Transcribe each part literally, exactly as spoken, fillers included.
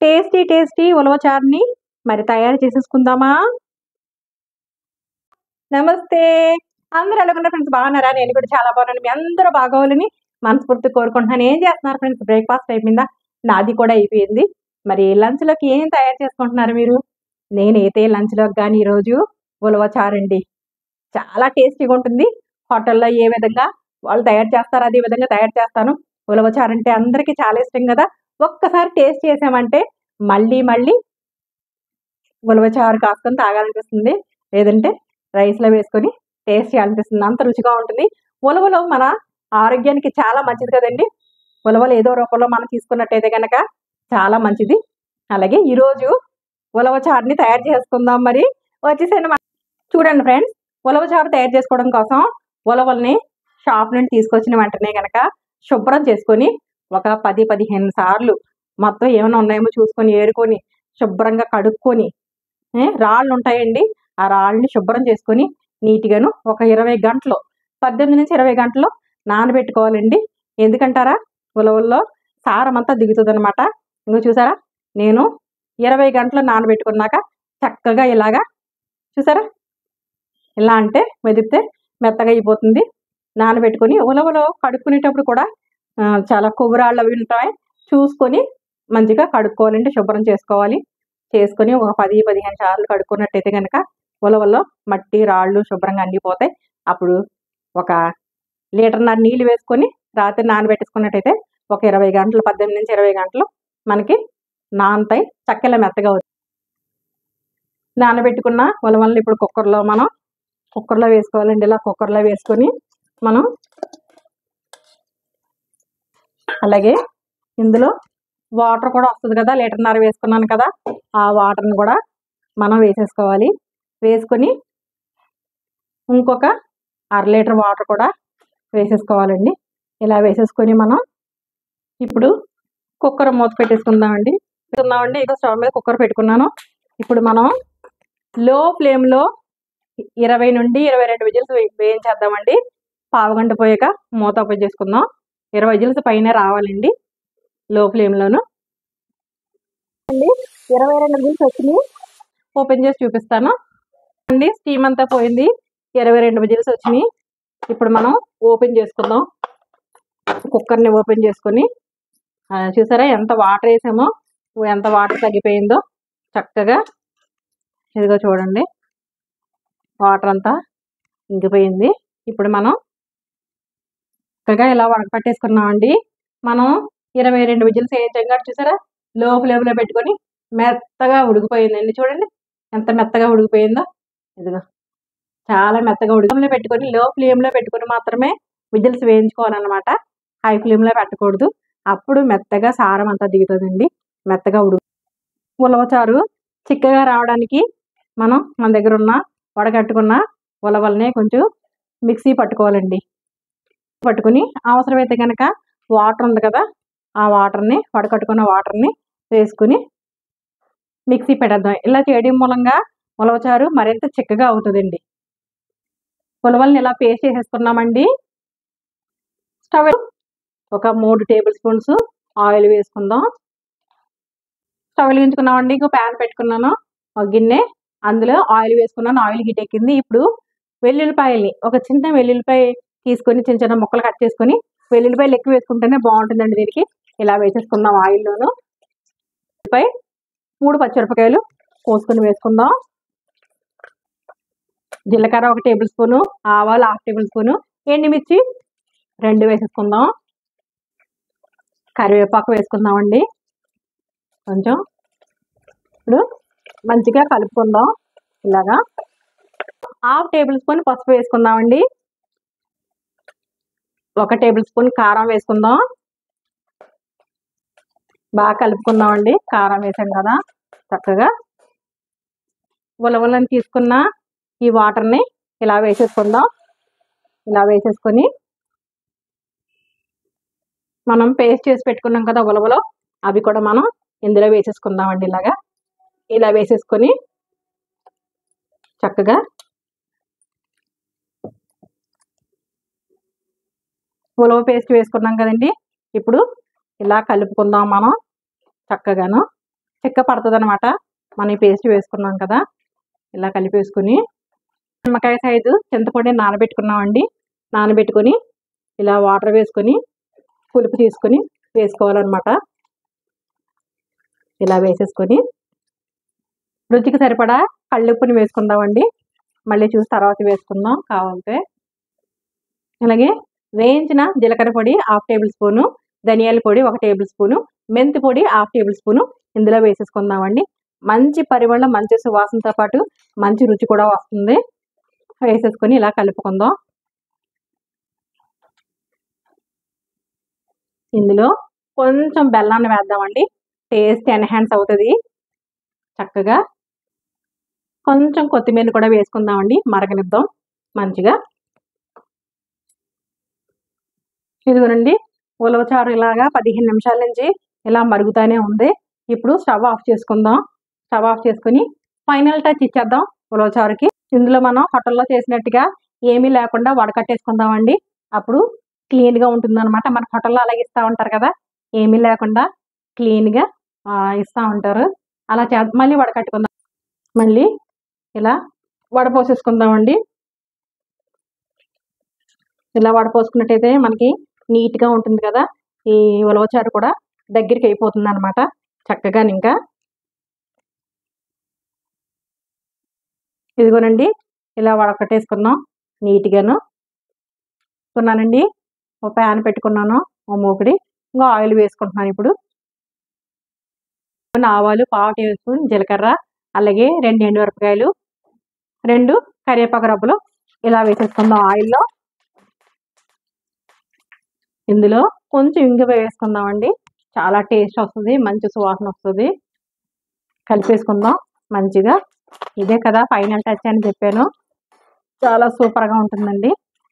Tasty tasty ఉలవచారుని మరి తయారు చేసేసుకుందామా? నమస్తే. అందరూ ఎలాగున్నారు ఫ్రెండ్స్? బాగున్నారా? నేను కూడా చాలా బాగున్నాను. మీ అందరూ బాగోవాలని మనస్ఫూర్తిగా కోరుకుంటున్నాను. ఏం చేస్తున్నారు ఫ్రెండ్స్? బ్రేక్‌ఫాస్ట్ అయిపోయిందా? నాది కూడా అయిపోయింది. మరి లంచ్‌లోకి ఏం తయారు చేసుకుంటున్నారు మీరు? నేనైతే లంచ్‌లోకి గాని ఈరోజు ఉలవచారండి. చాలా టేస్టీగా ఉంటుంది. హోటల్‌లో ఏ విధంగా వాళ్ళు తయారు చేస్తారో అదే విధంగా తయారు చేస్తాను. ఉలవచారు అంటే అందరికీ చాలా ఇష్టం కదా! ఒక్కసారి టేస్ట్ చేసామంటే మళ్ళీ మళ్ళీ ఉలవచారు కాసుకొని తాగాలనిపిస్తుంది. లేదంటే రైస్‌లో వేసుకొని టేస్ట్ చేయాలనిపిస్తుంది. అంత రుచిగా ఉంటుంది. ఉలవలు మన ఆరోగ్యానికి చాలా మంచిది కదండీ! ఉలవలు ఏదో రూపంలో మనం తీసుకున్నట్టయితే గనక చాలా మంచిది. అలాగే ఈరోజు ఉలవచారుని తయారు చేసుకుందాం మరి. వచ్చేసేయండి మ చూడండి ఫ్రెండ్స్, ఉలవచారు తయారు చేసుకోవడం కోసం ఉలవల్ని షాప్ నుండి తీసుకొచ్చిన వెంటనే గనక శుభ్రం చేసుకొని ఒక పది, పదిహేను సార్లు మొత్తం ఏమైనా ఉన్నాయేమో చూసుకొని, ఏరుకొని, శుభ్రంగా కడుక్కొని ఏ రాళ్ళుంటాయండి. ఆ రాళ్ళని శుభ్రం చేసుకొని నీట్‌గాను ఒక ఇరవై గంటలు పద్దెనిమిది నుంచి ఇరవై గంటలు నానబెట్టుకోవాలండి. ఎందుకంటారా? ఉలవల్లో సారమంతా దిగుతదనమాట. ఇంగో చూసారా? నేను ఇరవై గంటలు నానబెట్టుకున్నాక చక్కగా ఇలాగా చూసారా? ఇలా అంటే మెదిపితే మెత్తగా అయిపోతుంది. నానబెట్టుకొని ఉలవలో కడుక్కునేటప్పుడు కూడా ఆహ్, చాలా కొవ్వురాళ్ళు అవి ఉంటాయి. చూసుకొని మంచిగా కడుక్కోవాలండి. శుభ్రం చేసుకోవాలి. చేసుకొని ఒక పది, పదిహేను సార్లు కడుక్కున్నట్టయితే గనక ఉలవల్లో మట్టి, రాళ్ళు శుభ్రంగా అన్నీ పోతాయి. అప్పుడు ఒక లీటర్‌న్నర నీళ్లు వేసుకొని రాత్రి నానబెట్టేసుకున్నట్టయితే ఒక ఇరవై గంటలు పద్దెనిమిది నుంచి ఇరవై గంటలు మనకి నానతాయి. చక్కగా మెత్తగా అవుతాయి. నానబెట్టుకున్న ఉలవల్ని ఇప్పుడు కుక్కర్‌లో మనం కుక్కర్‌లో వేసుకోవాలండి. ఇలా కుక్కర్‌లో వేసుకొని మనం అలాగే ఇందులో వాటర్ కూడా వస్తది కదా! లీటర్‌న్నర వేసుకున్నాను కదా! ఆ వాటర్‌ని కూడా మనం వేసేసుకోవాలి. వేసుకొని ఇంకొక అర లీటర్ వాటర్ కూడా వేసేసుకోవాలండి. ఇలా వేసేసుకొని మనం ఇప్పుడు కుక్కర్ మూత పెట్టేసుకుందామండి. పెట్టుకుందామండి. ఇక స్టవ్ మీద కుక్కర్ పెట్టుకున్నాను. ఇప్పుడు మనం లో ఫ్లేమ్‌లో ఇరవై నుండి ఇరవై రెండు విజిల్స్ వే వేయించేద్దామండి. పావుగంట పోయాక మూత ఓపెన్ చేసుకుందాం. ఇరవై విజిల్స్ పైనే రావాలండి లో ఫ్లేమ్‌లోను. అండి ఇరవై రెండు విజిల్స్ వచ్చినాయి. ఓపెన్ చేసి చూపిస్తాను. అండి స్టీమ్ అంతా పోయింది. ఇరవై రెండు విజిల్స్ వచ్చినాయి. ఇప్పుడు మనం ఓపెన్ చేసుకుందాం. కుక్కర్‌ని ఓపెన్ చేసుకొని ఆహ్, చూసారా ఎంత వాటర్ వేసామో, ఎంత వాటర్ తగ్గిపోయిందో చక్కగా. ఇదిగో చూడండి. వాటర్ అంతా ఇంకిపోయింది. ఇప్పుడు మనం చక్కగా ఇలా ఉడకపెట్టేసుకున్నామండి. మనం ఇరవై రెండు విజిల్స్ వేయించాం కాబట్టి చూసారా? లో ఫ్లేమ్‌లో పెట్టుకొని మెత్తగా ఉడికిపోయిందండి. చూడండి ఎంత మెత్తగా ఉడికిపోయిందో. ఇదిగో చాలా మెత్తగా ఉడికి ఫ్లేమ్‌లో పెట్టుకొని లో ఫ్లేమ్‌లో పెట్టుకొని మాత్రమే విజిల్స్ వేయించుకోవాలన్నమాట. హై ఫ్లేమ్‌లో పెట్టకూడదు. అప్పుడు మెత్తగా సారం అంతా దిగుతదండి. మెత్తగా ఉడుకు ఉలవచారు చిక్కగా రావడానికి మనం మన దగ్గర ఉన్న వడగట్టుకున్న ఉలవల్ని కొంచెం మిక్సీ పట్టుకోవాలండి. పట్టుకొని అవసరమైతే గనక వాటర్ ఉంది కదా! ఆ వాటర్‌ని వడకట్టుకున్న వాటర్‌ని వేసుకొని మిక్సీ పెట్టేద్దాం. ఇలా చేయడం మూలంగా ఉలవచారు మరింత చిక్కగా అవుతదండి. ఉలవల్ని ఇలా పేస్ట్ చేసేసుకున్నామండి. స్టవ్ ఒక మూడు టేబుల్ స్పూన్స్ ఆయిల్ వేసుకుందాం. స్టవ్ వెలిగించుకున్నామండి. ఇంకో ప్యాన్ పెట్టుకున్నాను. ఒక గిన్నె అందులో ఆయిల్ వేసుకున్నాను. ఆయిల్ హీట్ ఎక్కింది. ఇప్పుడు వెల్లుల్లిపాయల్ని ఒక చిన్న వెల్లుల్లిపాయ తీసుకొని చిన్న చిన్న ముక్కలు కట్ చేసుకొని వెల్లుల్లిపాయలు ఎక్కువ వేసుకుంటేనే బాగుంటుందండి దీనికి. ఇలా వేసేసుకుందాం ఆయిల్లోను. పై మూడు పచ్చిమిరపకాయలు కోసుకొని వేసుకుందాం. జీలకర్ర ఒక టేబుల్ స్పూను, ఆవాలు హాఫ్ టేబుల్ స్పూను, ఎండుమిర్చి రెండు వేసేసుకుందాం. కరివేపాకు వేసుకుందామండి కొంచెం. ఇప్పుడు మంచిగా కలుపుకుందాం. ఇలాగా హాఫ్ టేబుల్ స్పూన్ పసుపు వేసుకుందామండి. ఒక టేబుల్ స్పూన్ కారం వేసుకుందాం. బాగా కలుపుకుందామండి. కారం వేసాం కదా! చక్కగా ఉలవలను తీసుకున్న ఈ వాటర్‌ని ఇలా వేసేసుకుందాం. ఇలా వేసేసుకొని మనం పేస్ట్ చేసి పెట్టుకున్నాం కదా ఉలవలు, అవి కూడా మనం ఇందులో వేసేసుకుందామండి. ఇలాగా ఇలా వేసేసుకొని చక్కగా ఉలవ పేస్ట్ వేసుకున్నాం కదండి. ఇప్పుడు ఇలా కలుపుకుందాం మనం చక్కగాను. చెక్క పడుతుంది అనమాట. మనం ఈ పేస్ట్ వేసుకున్నాం కదా, ఇలా కలిపేసుకుని నిమ్మకాయ సైజు చింతపండు నానబెట్టుకున్నామండి. నానబెట్టుకొని ఇలా వాటర్ వేసుకొని పులుపు తీసుకొని వేసుకోవాలన్నమాట. ఇలా వేసేసుకొని రుచికి సరిపడా కళ్ళుప్పుని వేసుకుందామండి. మళ్ళీ చూసి తర్వాత వేసుకుందాం కావాలంటే. అలాగే వేయించిన జీలకర్ర పొడి హాఫ్ టేబుల్ స్పూను, ధనియాల పొడి ఒక టేబుల్ స్పూను, మెంతి పొడి హాఫ్ టేబుల్ స్పూను ఇందులో వేసేసుకుందామండి. మంచి పరిమళం, మంచి సువాసనతో పాటు మంచి రుచి కూడా వస్తుంది. వేసేసుకొని ఇలా కలుపుకుందాం. ఇందులో కొంచెం బెల్లాన్ని వేద్దామండి, టేస్ట్ ఎన్హాన్స్ అవుతుంది చక్కగా. కొంచెం కొత్తిమీర కూడా వేసుకుందామండి, మరగనిద్దాం మంచిగా. ఇదిగోనండి ఉలవచారు ఇలాగా పదిహేను నిమిషాల నుంచి ఇలా మరుగుతూనే ఉంది. ఇప్పుడు స్టవ్ ఆఫ్ చేసుకుందాం. స్టవ్ ఆఫ్ చేసుకుని ఫైనల్ టచ్ ఇచ్చేద్దాం ఉలవచారుకి. ఇందులో మనం హోటల్లో చేసినట్టుగా ఏమీ లేకుండా వడకట్టేసుకుందామండి. అప్పుడు క్లీన్గా ఉంటుందన్నమాట. మన హోటల్లో అలాగే ఇస్తూ ఉంటారు కదా, ఏమీ లేకుండా క్లీన్గా ఇస్తూ ఉంటారు. అలా చే మళ్ళీ వడకట్టుకుందాం. మళ్ళీ ఇలా వడపోసేసుకుందామండి. ఇలా వడపోసుకున్నట్టయితే మనకి నీట్గా ఉంటుంది కదా. ఈ ఉలవచారు కూడా దగ్గరికి అయిపోతుంది అనమాట చక్కగా. ఇంకా ఇదిగోనండి ఇలా వడకట్టేసుకున్నాం నీట్గాను. కొన్నానండి ఒక ప్యాన్ పెట్టుకున్నాను, ఓ మూకుడి. ఇంకా ఆయిల్ వేసుకుంటున్నాను. ఇప్పుడు ఆవాలు పావు టేబుల్ స్పూన్, జీలకర్ర, అలాగే రెండు ఎండుమిరపకాయలు, రెండు కరివేపాకు రబ్బలు ఇలా వేసేసుకుందాం ఆయిల్లో. ఇందులో కొంచెం ఇంగువ వేసుకుందామండి, చాలా టేస్ట్ వస్తుంది, మంచి సువాసన వస్తుంది. కలిపేసుకుందాం మంచిగా. ఇదే కదా ఫైనల్ టచ్ అని చెప్పాను, చాలా సూపర్గా ఉంటుందండి.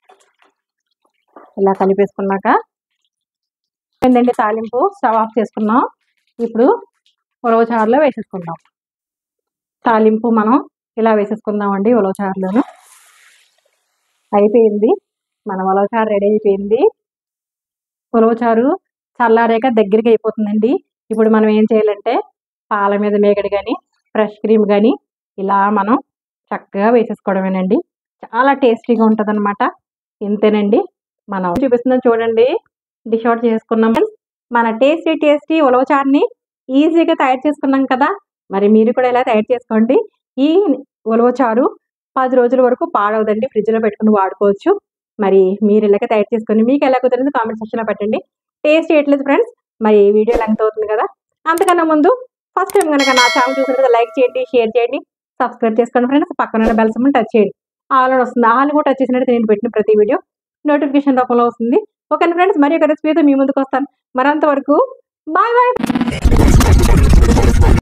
ఇలా కలిపేసుకున్నాక ఏంటండి తాలింపు స్టవ్ ఆఫ్ చేసుకున్నాం. ఇప్పుడు ఉలవచారులో వేసేసుకుందాం. తాలింపు మనం ఇలా వేసేసుకుందామండి ఉలవచారులోను. అయిపోయింది, మన ఉలవచారు రెడీ అయిపోయింది. ఉలవచారు చల్లారాక దగ్గరికి అయిపోతుందండి. ఇప్పుడు మనం ఏం చేయాలంటే పాల మీద మేగడి కానీ ఫ్రెష్ క్రీమ్ కానీ ఇలా మనం చక్కగా వేసేసుకోవడమేనండి. చాలా టేస్టీగా ఉంటుంది అనమాట. ఇంతేనండి, మనం చూపిస్తున్నాం చూడండి. డిష్ అవుట్ చేసుకున్నాం. మన టేస్టీ టేస్టీ ఉలవచారుని ఈజీగా తయారు చేసుకున్నాం కదా. మరి మీరు కూడా ఇలా తయారు చేసుకోండి. ఈ ఉలవచారు పది రోజుల వరకు పాడవదండి, ఫ్రిడ్జ్లో పెట్టుకుని వాడుకోవచ్చు. మరి మీరు ఇలాగ తయారు చేసుకొని మీకు ఎలా కుదిరింది కామెంట్ సెక్షన్లో పెట్టండి. టేస్ట్ చేయట్లేదు ఫ్రెండ్స్, మరి వీడియో లెంగ్త్ అవుతుంది కదా. అంతకన్నా ముందు ఫస్ట్ టైం కనుక నా ఛానల్ చూసినట్లయితే లైక్ చేయండి, షేర్ చేయండి, సబ్స్క్రైబ్ చేసుకోండి ఫ్రెండ్స్. పక్కన బెల్ సింబల్ టచ్ చేయండి. ఆల్ వస్తుంది, ఆల్ కూడా టచ్ చేసినట్టు నేను పెట్టిన ప్రతి వీడియో నోటిఫికేషన్ రూపంలో వస్తుంది. ఓకే ఫ్రెండ్స్, మరి ఒక రెసిపీతో మీ ముందుకు వస్తాను. మరంతవరకు బాయ్ బాయ్.